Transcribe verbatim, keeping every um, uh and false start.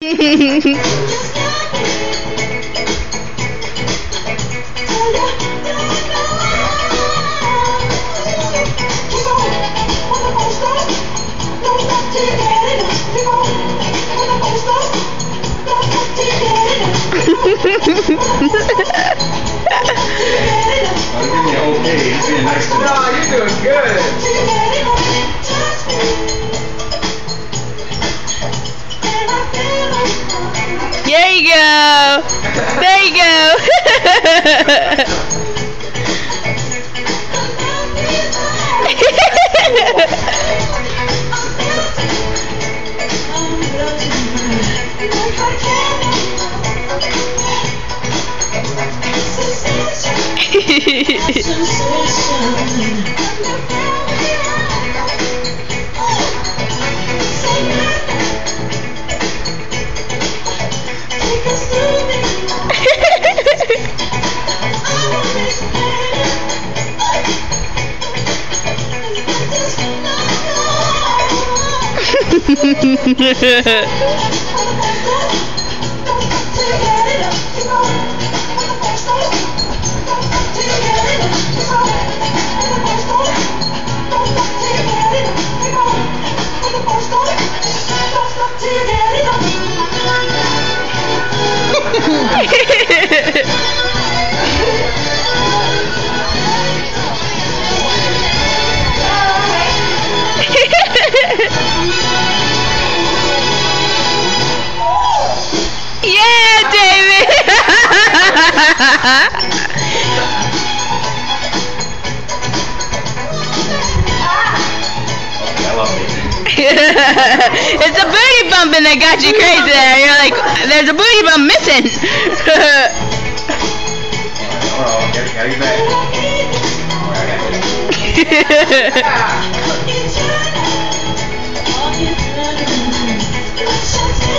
No, you're doing good. There you go. There you go. Yeah, David. It's a booty bumping that got you crazy there. You're like, there's a booty bump missing. Alright, gotta get back. Alright, I got you.